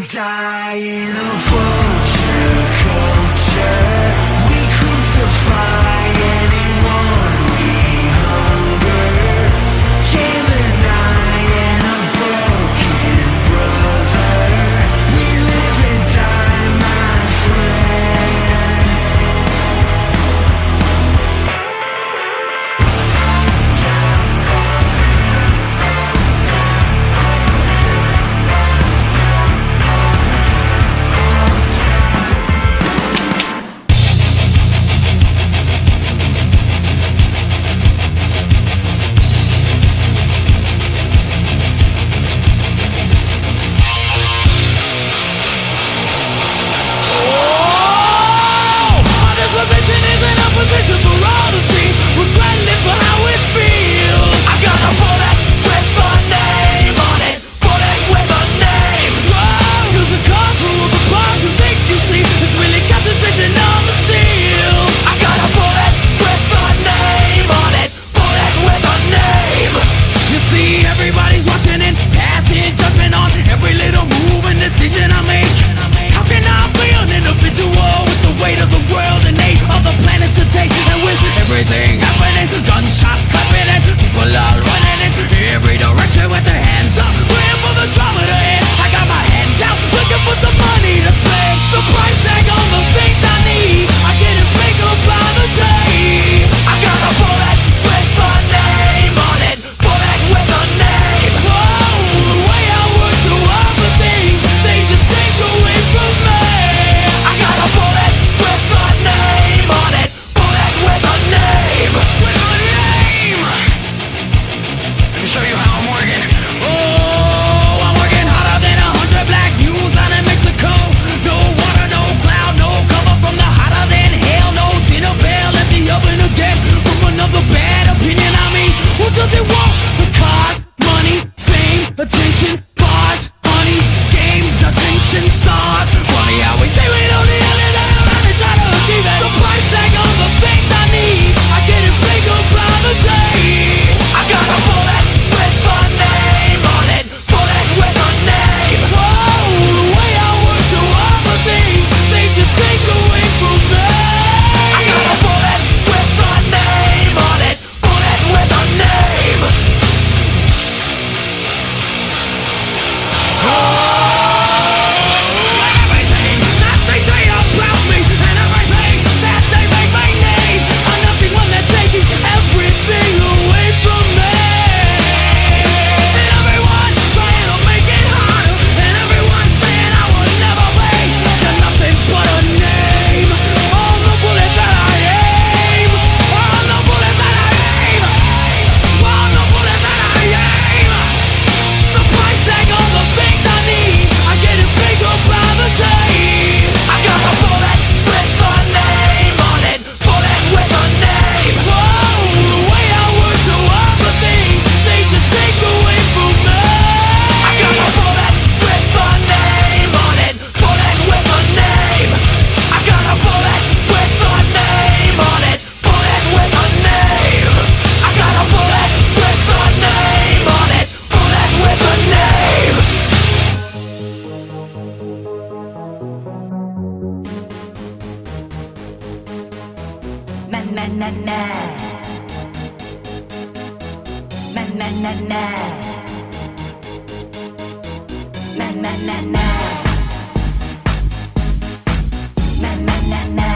die in a vulture culture. We crucify anyone we hunger. Gemini and a broken brother. We live and die, my friend. Position for all to see, regardless for how it feels. I got a bullet with a name on it, bullet with a name. Cause the cars full of the bars you think you see is really concentration on the steel. I got a bullet with a name on it, bullet with a name. You see, everybody's watching and passing judgment on every little move and decision I make. How can I be an individual with the weight of the world and 8 other planets to take? And with everything happening, gunshots clapping and people all running in every direction with their hands up, waiting for the drama to hit. I got my hand out, looking for some money to spend. The price tag on the things I need, I get it bigger by the day. I got a bullet with a name on it, bullet with a name. Whoa, the way I work to other things, they just take away from me. I got a bullet with a name on it, bullet with a name. With a name. Let me show you how I'm working. Oh, I'm working harder than 100 black mules out in Mexico. No water, no cloud, no cover from the hotter than hell. No dinner bell at the oven again from another bad opinion. I mean, who does it want? The cars, money, fame, attention, bars, honeys, games, attention, stars. Funny how we say we don't need anything around and try to achieve it. The price tag on the things I need, I get it bigger by the day. I got a bullet with a name on it, bullet with a name. Whoa, the way I work to other things, they just take away from me. I got a bullet with a name on it, bullet with a name. Everything that they say about me and everything that they make me need, I'm not the one that's taking everything away from me. And everyone trying to make it harder, and everyone saying I will never be. You're nothing but a name on the bullet that I aim, on the bullet that I aim, on the bullet that I aim. The price tag on the things I need, I get it bigger by the day. I got a bullet with a name on it, bullet with a name. Whoa, the way I work to other things, they just take away from me. I got a bullet with a name on it, bullet with a name. I got a bullet with a name on it, bullet with a name. I got a bullet with a name on it, bullet with a name. Na na na na. Na na na na. Na na na na. Na na na na.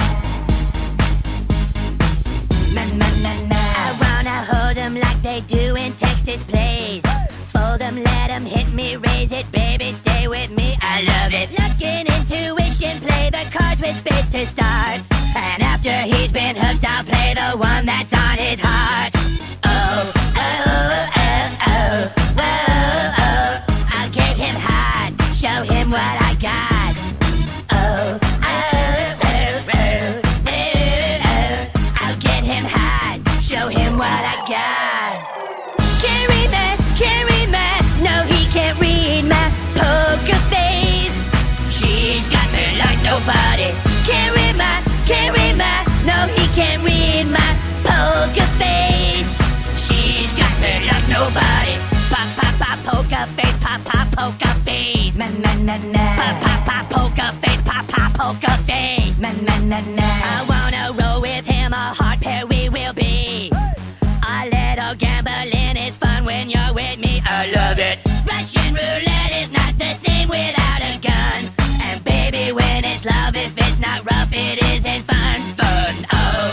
Na na na na. I wanna hold 'em like they do in Texas plays. Fold 'em, let 'em hit me, raise it, baby, stay with me. I love it. Luck and intuition, play the cards with spades to start. And after he's been hooked, I'll play the one that's on his heart. Oh, oh, oh, oh, whoa, oh. I'll get him hot, show him what I got. Oh, oh, oh, oh, oh, oh. I'll get him hot, show him what I got. Can't read my, no he can't read my poker face. She's got me like nobody. Can't read my, no he can't read my poker face. She's got me like nobody. Pop, pop, pop, poker face, pop pop poker face, na na na na. Pop pop pop poker face, pop pop poker face, na na na na. I wanna roll with him, a hard pair we will be. A little gambling is fun when you're with me. I love it. Russian roulette is not the same without a gun. And baby, when it's love, if it's not rough, it isn't fun. Fun. Oh,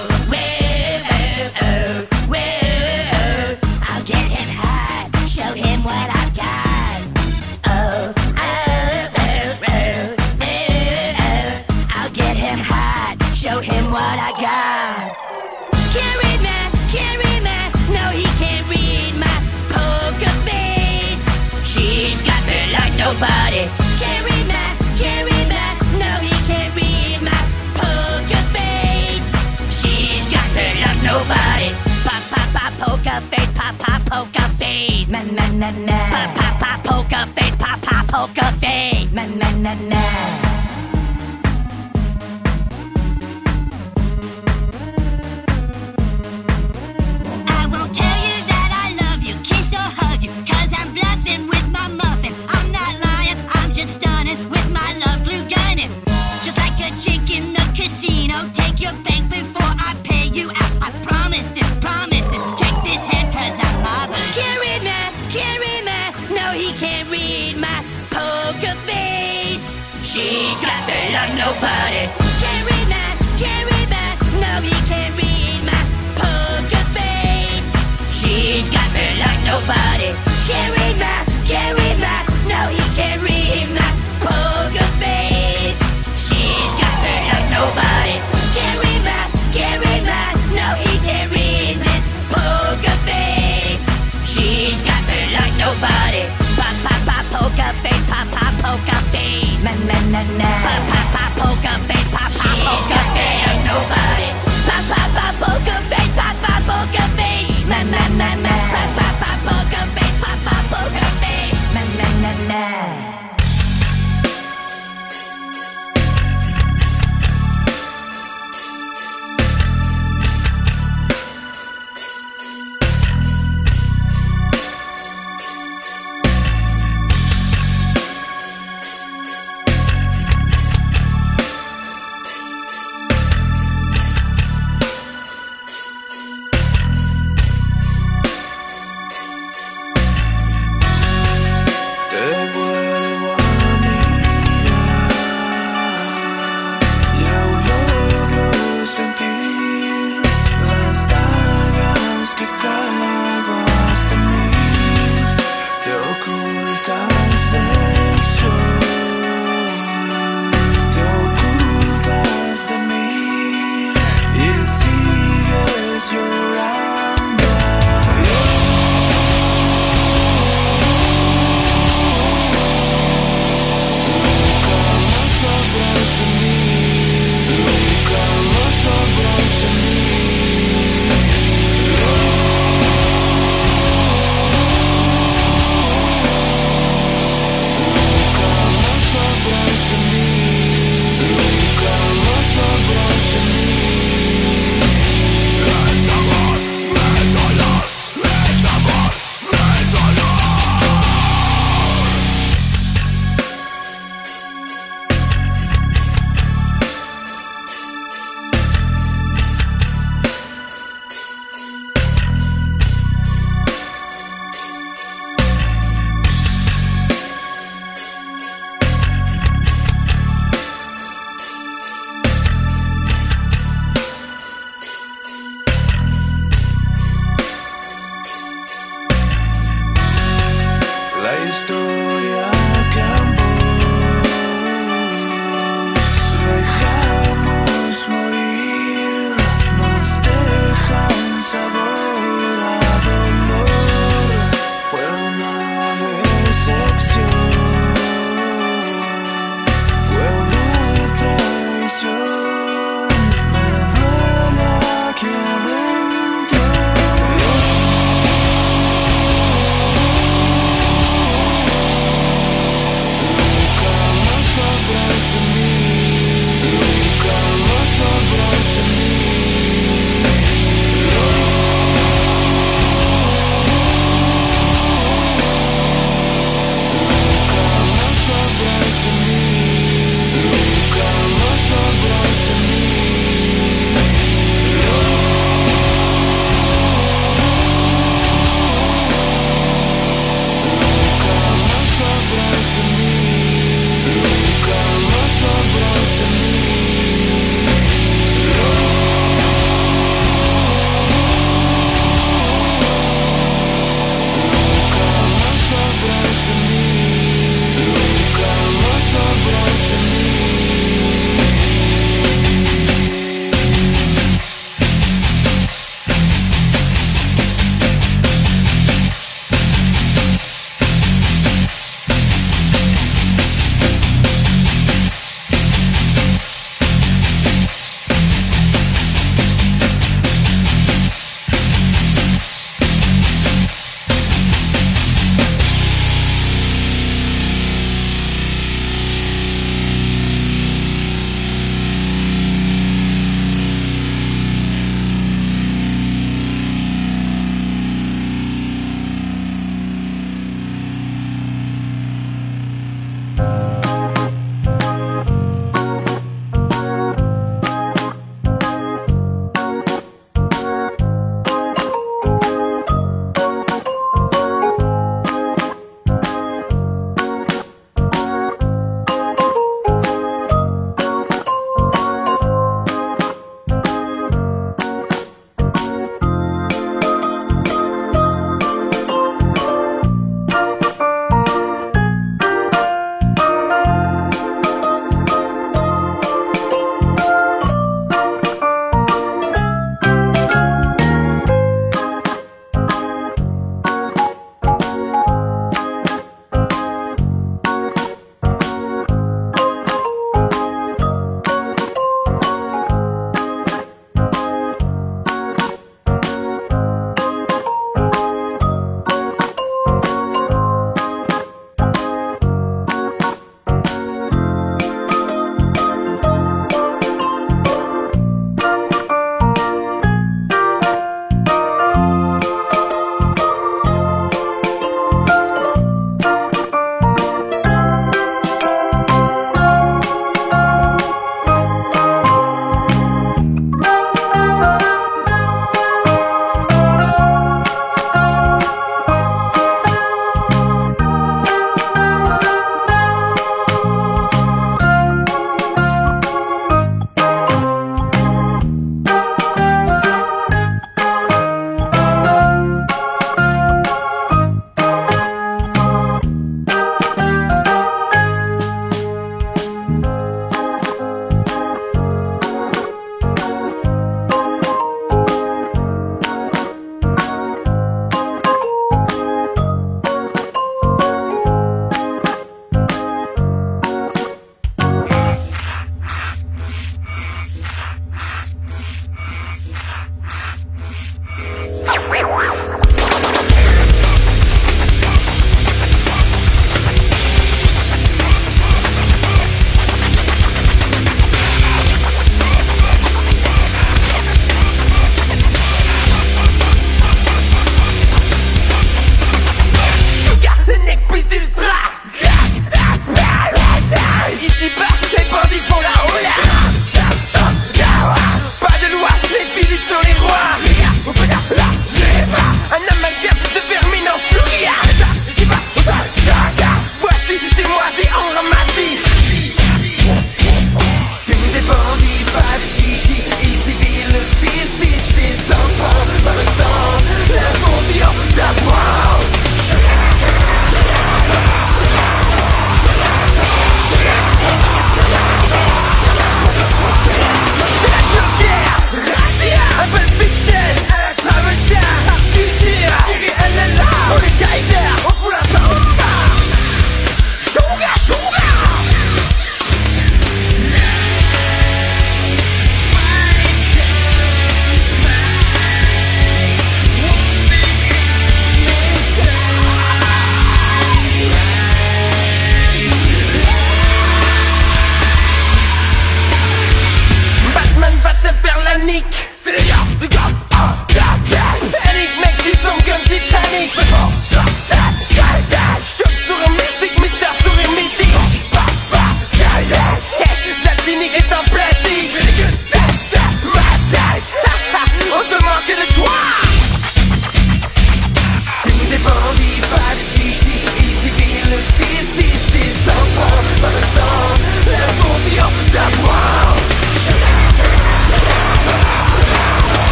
whoa, I'll get him hot, show him what I've got. Oh, I'll get him hot, show him what I got. Can't read me, no he can't read my poker face. She's got me like nobody. Can't read me, no he can't read my poker face. She's got me like nobody. Pop pop pop poker face, pop pop poker face, na na na na. Pop pop pop poker face, pop pop poker face, na na na na. She's got me like nobody. Can't read me, no he can't read my poker face. She's got me like nobody. Can't read me, no he can't read my poker face. She's got me like nobody. Can't read me, no he can't read this poker face. She's got me like nobody. Pop pop pop poker face, pop pop poker face, na na na na. Pop pop pop poker face, pop pop poker face. Ain't nobody.